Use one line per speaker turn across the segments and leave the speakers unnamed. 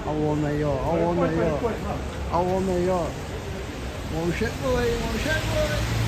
Olha o homem aí, ó. Olha o homem aí, ó. Olha o homem aí, ó. O homem chegou aí, o homem chegou aí.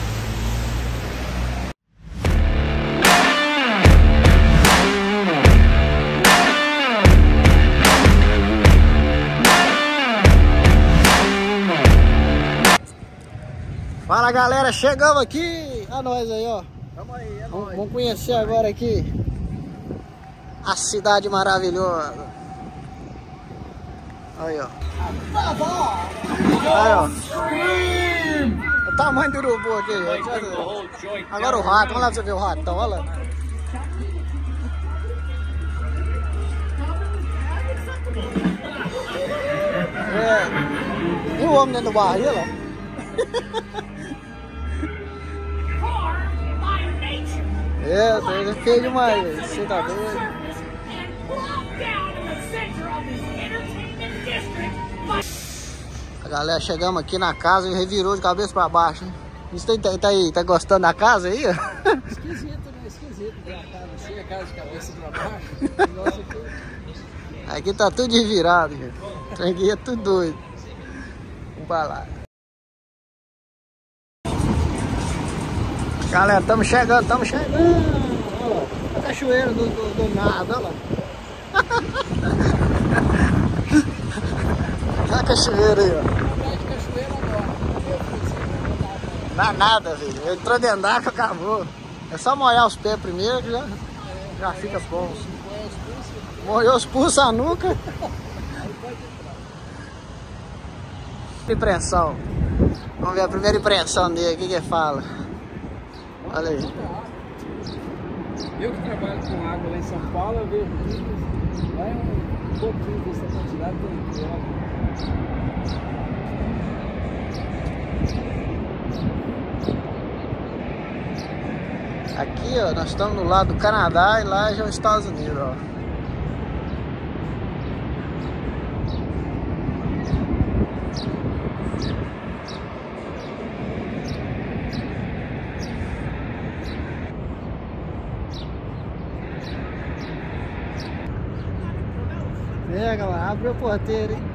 Fala galera, chegamos aqui. Olha nós aí, ó.
Tamo aí, é nóis.
Vamos conhecer agora aqui a cidade maravilhosa. Aí, ó. Aí, ó. O tamanho do urubu aqui, gente. Agora o rato, vamos lá pra você ver o ratão, olha lá. É. E o homem dentro do barril, ó. É feio demais, velho. Você tá doido? A galera, chegamos aqui na casa e revirou de cabeça pra baixo, hein? Isso tá gostando da casa aí?
Esquisito, né? Esquisito ver a casa assim, a casa de cabeça pra baixo. Nossa,
aqui tá tudo de virado, gente. Aqui é tudo doido. Vamos pra lá. Galera, estamos chegando. Olha lá, a cachoeira do nada, olha lá. Olha a cachoeira aí, ó. Dá nada, velho. Entrou dentro d'água, acabou. É só molhar os pés primeiro que já fica bom. Molhou os pulsos, a nuca. Impressão. Vamos ver a primeira impressão dele, o que ele fala. Olha aí.
Eu que trabalho com água lá em São Paulo, eu vejo dicas. Lá é um pouquinho dessa quantidade tem água.
Aqui, ó, nós estamos no lado do Canadá e lá já é os Estados Unidos, ó. Pega lá, abre o porteiro, hein?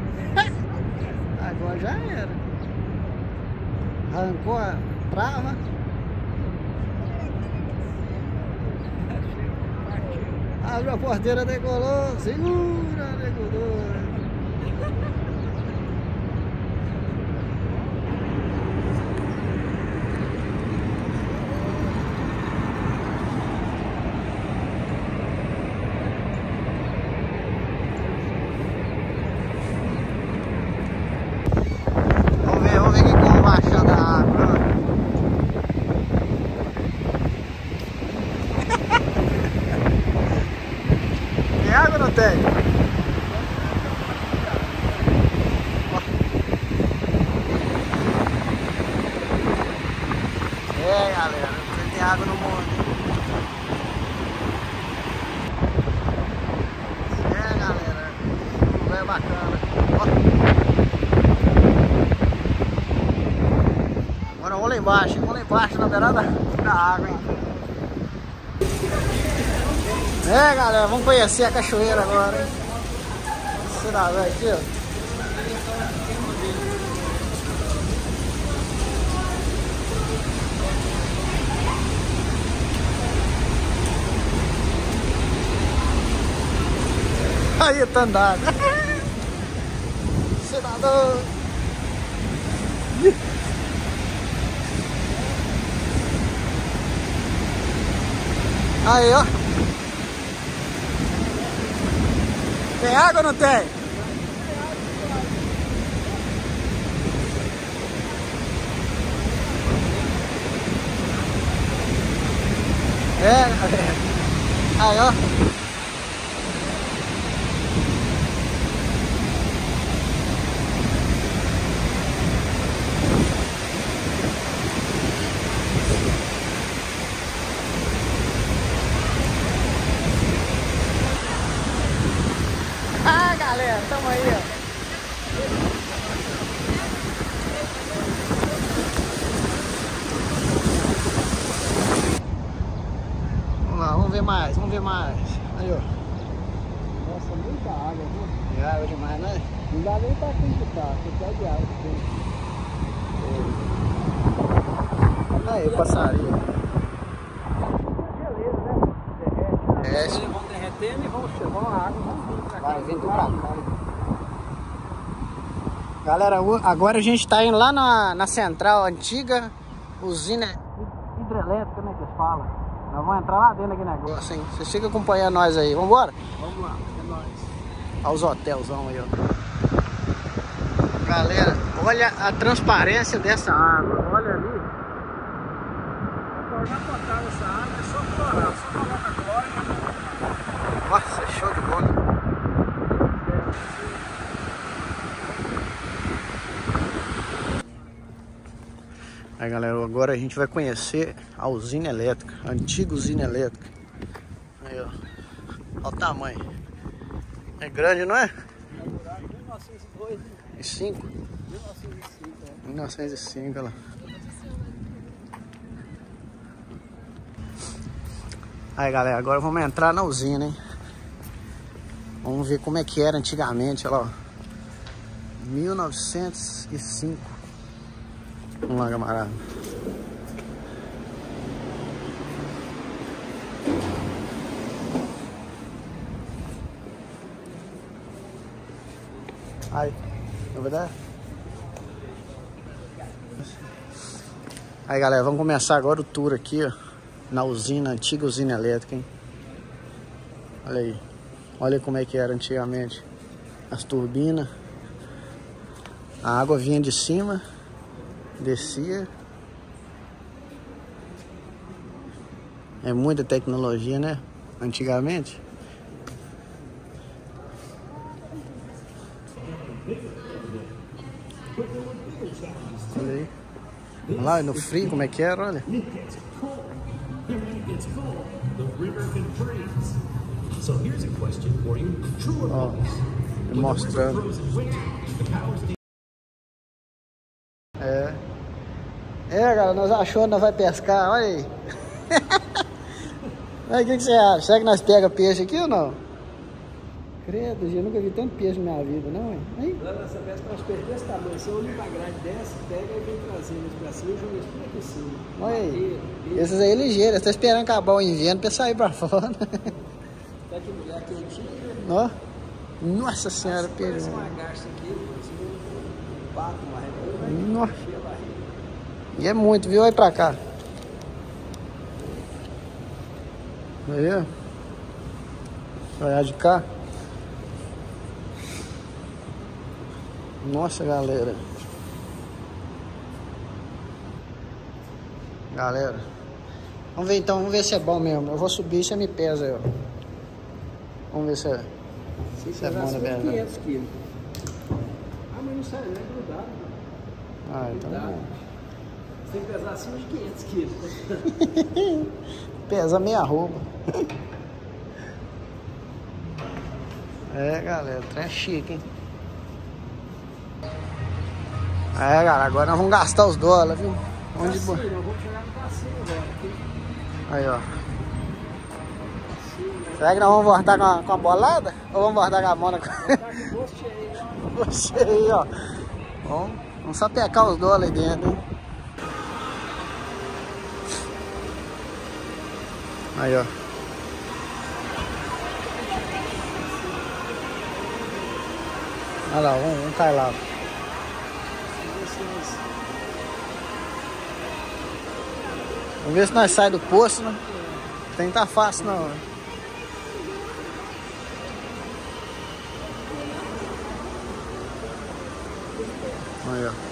Agora já era. Arrancou a trava. Abre a porteira, decolou. Segura, decolou. Vamos ver aqui como vai achando a água. Tem água ou não tem? É, galera, não tem água no mundo. É, galera, não é bacana. Agora vamos lá embaixo, na beirada da água, hein? É, galera, vamos conhecer a cachoeira agora, hein? Você dá aqui, ó. Aí, tá andando. Você tá doido. Aí, ó. Tem água ou não tem? É, galera. Aí, ó. Ah, galera, tamo aí, ó. Vamos lá, vamos ver mais. Aí, ó.
gasta muita água, viu?
É água demais, né?
Não dá nem pra acreditar, porque é de água que tem.
Aí, passarinho.
Beleza, né?
Derrete.
Eles vão derretendo e vão a água, vão vir pra cá.
Vai vindo pra cá. Galera, agora a gente tá indo lá na central antiga, usina hidrelétrica, né, que eles falam. Nós vamos entrar lá dentro daquele negócio, hein? Vocês ficam acompanhando nós aí. Vambora?
Vamos lá, é nóis.
Olha os hotelzão aí, ó. Galera, olha a transparência dessa água. Olha ali.
Pra tornar potável essa água é só clorar, só coloca cloro e
Nossa, show de bola. Aí, galera, agora a gente vai conhecer a usina elétrica, a antiga usina elétrica. Aí, ó. Olha o tamanho. É grande, não é?
1902, né?
5?
1905, é.
1905, olha lá. Aí, galera, agora vamos entrar na usina, hein? Vamos ver como é que era antigamente, olha lá, ó. 1905. Vamos lá, camarada. Aí, na verdade. Aí, galera, vamos começar agora o tour aqui, ó, na usina, antiga usina elétrica, hein? Olha aí. Olha como é que era antigamente. As turbinas. A água vinha de cima, descia. É muita tecnologia, né? Antigamente. Olha aí. Olha lá no frio como é que era, olha. Ó, mostrando. É, galera, nós achamos que nós vai pescar, olha aí. Aí, o que você acha? Será que nós pega peixe aqui ou não? Credo, eu nunca vi tanto peixe na minha vida, não, hein? Aí.
Lá nessa pesca nós perdemos esse tamanho. Você olha pra grade dessa, pega e vem trazendo eles pra cima e joga eles por aqui em cima.
Olha aí. Esses aí ligeiros, estão esperando acabar o inverno pra sair pra fora.
Tá que mulher quentinha.
Ó. Nossa senhora, peixe.
Parece uma garça aqui, um pato, uma régua.
Nossa. E é muito, viu? Olha pra cá. Aí, ó. Olhar de cá. Nossa, galera. Galera. Vamos ver então, vamos ver se é bom mesmo. Eu vou subir e você me pesa aí, ó. Vamos ver se é, se é bom, né, velho?
500 quilos. Ah, mas não sai, não é grudado.
Ah, então
Grudado.
bom.
Você tem que pesar acima de 500 quilos.
Pesa meia roupa. É, galera, o trem é chique, hein? É, galera, agora nós vamos gastar os dólares, viu? Onde
Cassino, eu vou chegar no cassino agora. Aqui.
Aí, ó. Será que nós vamos voltar com a bolada? Ou vamos voltar com a mão na...
Tá com o bolso cheio, ó.
Bolso cheio, ó. Vamos só pecar os dólares aí dentro, hein? Aí, ó. Olha lá, vamos cair lá. Vamos ver se nós saímos do poço, né? Tem que tá fácil não. Aí, ó.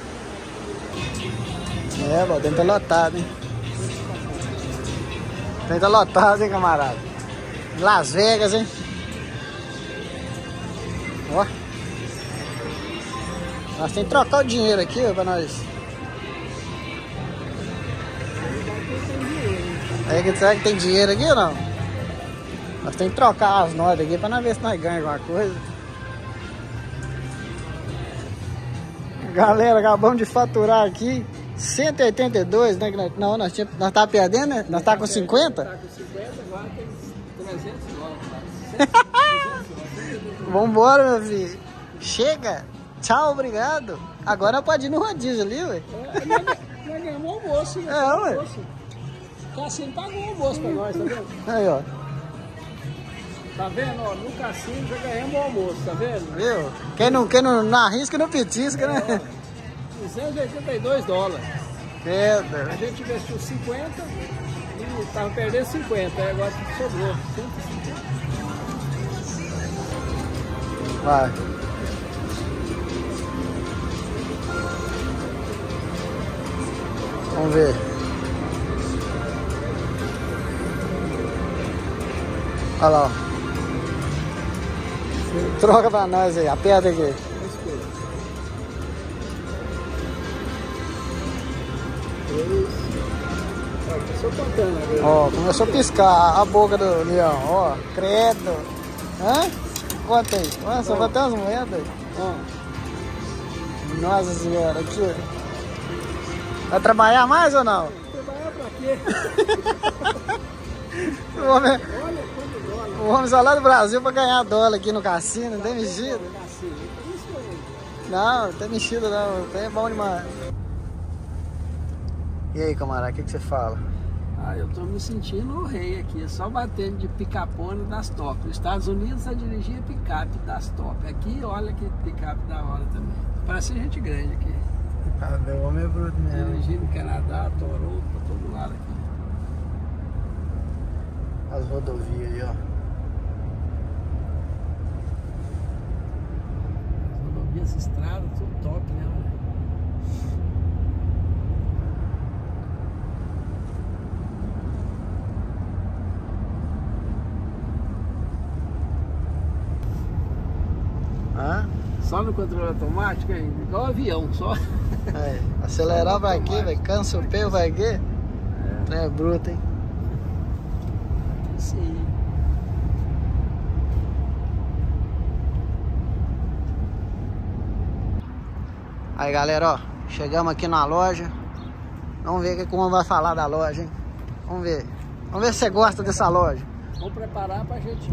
É, bom, tem que tá lotado, hein? Tem que tá lotado, hein, camarada? Las Vegas, hein? Ó. Nós temos que trocar o dinheiro aqui, ó, pra nós. Aí, será que tem dinheiro aqui ou não? Nós temos que trocar as notas aqui pra nós ver se nós ganhamos alguma coisa. Galera, acabamos de faturar aqui 182, né? Não, nós tá perdendo, né? Nós tá com 50?
Tá com 50, agora tem 300 dólares.
Vambora, meu filho. Chega. Tchau, obrigado. Agora pode ir no rodízio ali, ué.
Nós ganhamos o almoço, hein?
Ué.
O Cassino pagou o almoço pra nós, tá vendo?
Aí, ó.
Tá vendo? Ó, no Cassino já ganhamos o almoço, tá vendo?
Viu? Quem não arrisca, não petisca, né?
$282.
Pedro.
A gente investiu 50 e tava perdendo 50, aí agora sobrou 150.
Vai. Vamos ver. Olha lá, ó. Troca pra nós aí, aperta aqui.
Estou contando agora.
Ó, começou a piscar a boca do leão, ó. Credo. Hã? Conta aí. Nossa, só vai ter umas moedas.
Ó.
Nossa senhora, aqui. Vai trabalhar mais ou não?
Trabalhar pra quê?
O homem,
Olha quanto dólar.
o homem só lá do Brasil pra ganhar dólar aqui no cassino, não tem mexido? Não, não tem mexido não, é bom demais. E aí, camarada, o que você fala?
Ah, eu tô me sentindo o rei aqui, só batendo de picapone das top. Nos Estados Unidos a dirigir picape das top. Aqui, olha que picape da hora também. Parece gente grande aqui.
Ah, meu homem é bruto mesmo.
Dirigindo Canadá, Toronto, pra todo lado aqui.
As rodovias aí, ó.
As rodovias, estradas, tudo top, né?
Hã?
Só no controle automático, hein? Igual avião, só.
É, acelerar vai aqui, vai, cansa o pé, vai aqui. É bruto, hein?
Sim.
Aí, galera, ó, chegamos aqui na loja. Vamos ver o que o homem vai falar da loja, hein? Vamos ver. Vamos ver se você gosta dessa loja.
Vamos preparar pra gente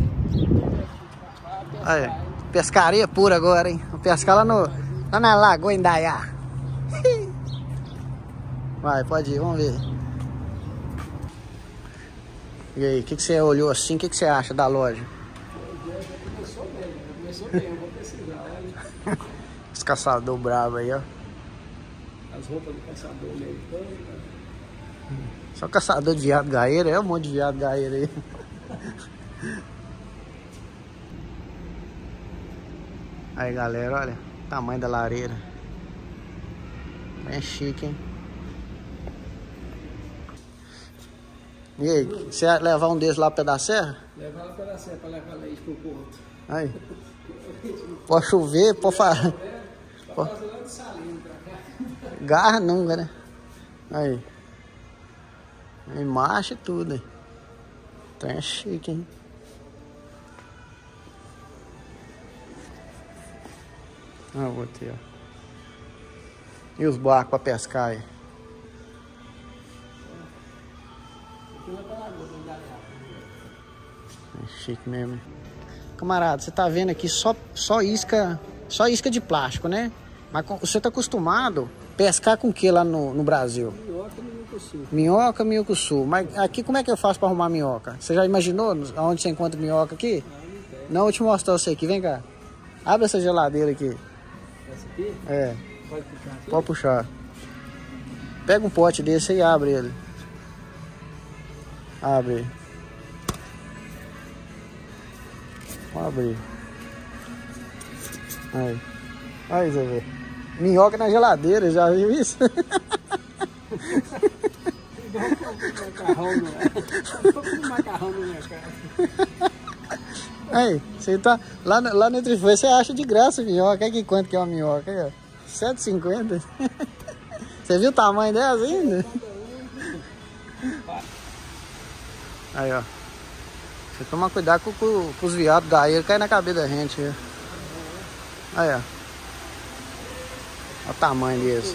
Aí, pescaria pura agora, hein? Vou pescar lá na Lagoa Indaiá. Vai, pode ir, vamos ver. E aí, o que você olhou assim? O que você acha da loja?
Começou bem, eu vou precisar, olha.
Os caçador bravo aí, ó.
As roupas do caçador americano.
Só caçador de viado gaeiro, é um monte de viado gaeiro aí. Aí, galera, olha o tamanho da lareira. Bem chique, hein? E aí, você vai levar um desses lá pro pé da serra?
Levar lá pela serra pra levar leite pro porto.
Aí. Pode chover, pode falar.
Pra fazer lá de Salino pra cá.
Garra nunca, né? Aí. Aí marcha e tudo, hein? Então é chique, hein? Ah, vou ter, ó. E os barcos pra pescar aí? É chique mesmo. Camarada, você tá vendo aqui só isca de plástico, né? Mas você tá acostumado a pescar com o que lá no Brasil?
Minhoca e minhocuçu.
Minhoca, minhocuçu. Mas aqui como é que eu faço pra arrumar minhoca? Você já imaginou onde você encontra minhoca aqui? Não, eu vou te mostrar você aqui, vem cá. Abre essa geladeira aqui.
Essa aqui?
É.
Pode puxar aqui?
Pode puxar. Pega um pote desse e abre ele. Abre. Vamos abrir. Aí. Aí, Zé Vê. Minhoca na geladeira, já viu isso?
Macarrão, não é? Macarrão no mercado.
Aí, você tá lá no Trifã, você acha de graça minhoca. Olha aqui quanto que é uma minhoca. Aí, ó. R$7,50. Você viu o tamanho delas ainda? Aí, ó. Você toma cuidado com os viados daí, ele cai na cabeça da gente. Aí, ó. Olha o tamanho deles.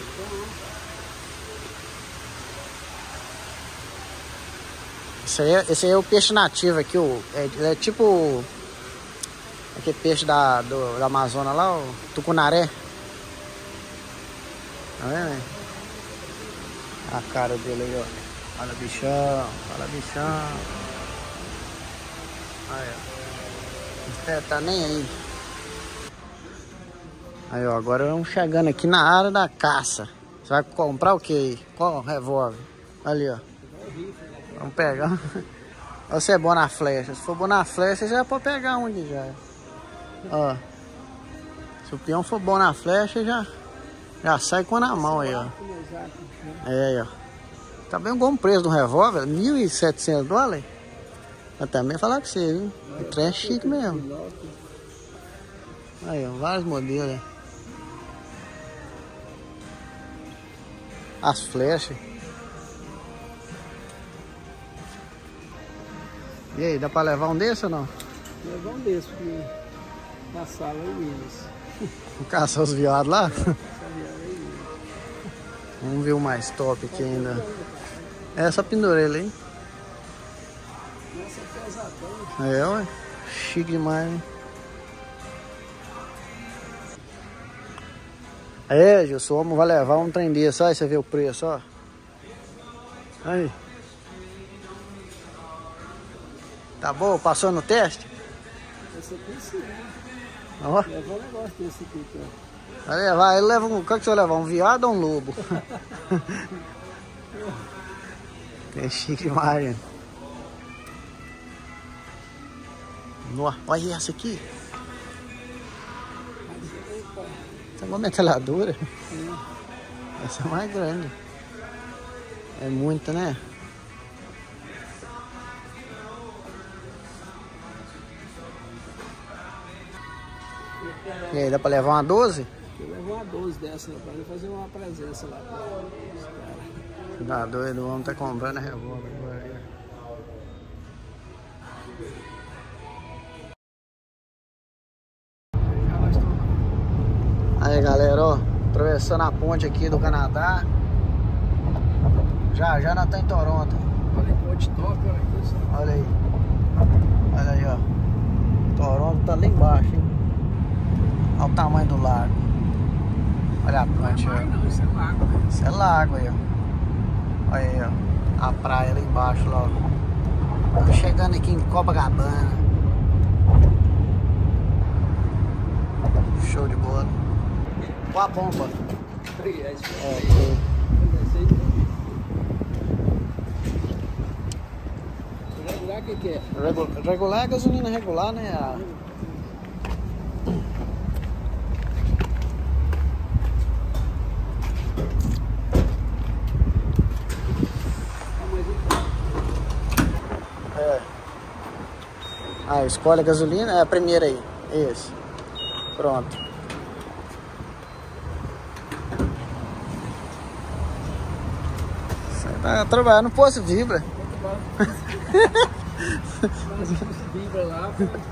Esse aí é o peixe nativo aqui, é tipo Aquele peixe da Amazônia lá, o tucunaré. Tá vendo aí? A cara dele aí, ó. Olha bichão, olha bichão. Aí, ó. É, tá nem aí. Aí, ó, agora vamos chegando aqui na área da caça. Você vai comprar o que aí? Qual revólver? Ali, ó. Vamos pegar. Você é bom na flecha. Se for bom na flecha, já pode pegar um aqui já. Ó. Se o peão for bom na flecha, já sai com na mão aí, ó. É, ó. Tá bem um bom preço do revólver, $1.700. Eu também falar com você, viu? O trem é chique mesmo. Aí, ó, vários modelos. As flechas. E aí, dá pra levar um desse ou não?
Levar um desse, porque na sala é Willis.
Caçar os viados lá? Vamos ver o mais top aqui ainda. Essa pendurelha, hein?
Essa é pesadão.
É, ué. Chique demais, hein? É, Gilson, o homem vai levar um trem desse. Aí você vê o preço, ó. Aí. Tá bom? Passou no teste?
Essa aqui sim, né?
Ó.
Leva um negócio desse aqui, tá?
Vai levar, ele leva um... Qual que você vai levar? Um viado ou um lobo? É chique demais, gente. Olha essa aqui. Essa é uma metralhadora. Essa é mais grande. É muita, né? E aí, dá pra levar uma 12?
Eu levo uma 12 dessa, né? Pra ele fazer uma presença lá.
Tá doido, o homem tá comprando a revólver agora. Aí, galera, ó, atravessando a ponte aqui do Canadá. Já nós estamos em Toronto.
Olha aí, ponte top, olha aqui só.
Olha aí. Olha aí, ó. Toronto tá lá embaixo, hein? Olha o tamanho do lago. Olha a ponte, ó.
Não, isso é lago, né?
Isso é lago aí, ó. Olha aí, ó. A praia lá embaixo, lá, ó. Tô chegando aqui em Copacabana. Show de bola. Qual a bomba?
É isso
É,
aí. Regular, o que é?
regular é gasolina regular, né? É. Ah, escolhe a gasolina, é a primeira aí. Isso. Pronto. Você tá trabalhando no posto Vibra.
Vibra lá,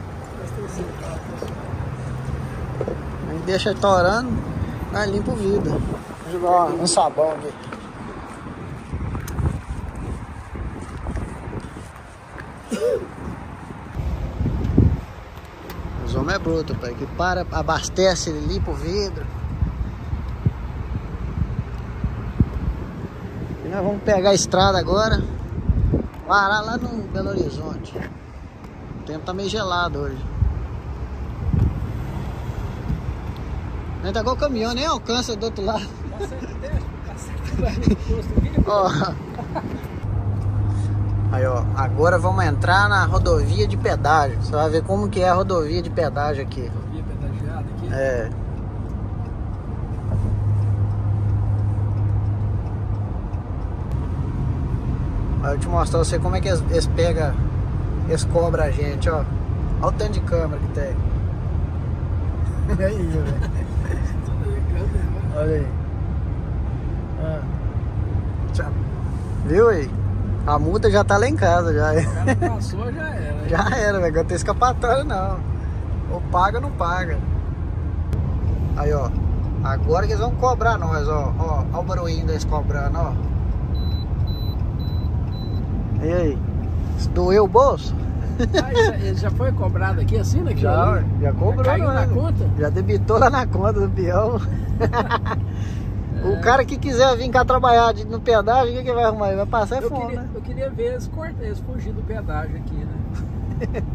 Aí deixa torando, aí limpa o vidro. Vou jogar um sabão aqui. Os homens é bruto, pai, que para, abastece, limpa o vidro. E nós vamos pegar a estrada agora, parar lá no Belo Horizonte. O tempo tá meio gelado hoje. Nem tá igual o caminhão, nem alcança do outro lado. Ó. Aí, ó, agora vamos entrar na rodovia de pedágio. Você vai ver como que é a rodovia de pedágio aqui.
Rodovia pedagiada aqui?
É. Aí eu te mostrar você como é que eles pegam, eles cobram a gente, ó. Olha o tanto de câmera que tem. Aí, velho. Olha aí. Ah. Tchau. Viu aí? A multa já tá lá em casa, já.
O cara passou, já era.
Já era, velho. Não tem escapatória, não. Ou paga ou não paga. Aí, ó. Agora que eles vão cobrar nós, ó. Ó o barulhinho deles cobrando, ó. E aí? Doeu o bolso?
Ah, ele já foi cobrado aqui assim, né?
Já cobrou,
caiu na
né?
conta?
Já debitou lá na conta do peão. O cara que quiser vir cá trabalhar no pedágio, o que vai arrumar? Ele vai passar fome, né?
Eu queria ver eles fugir do pedágio aqui, né?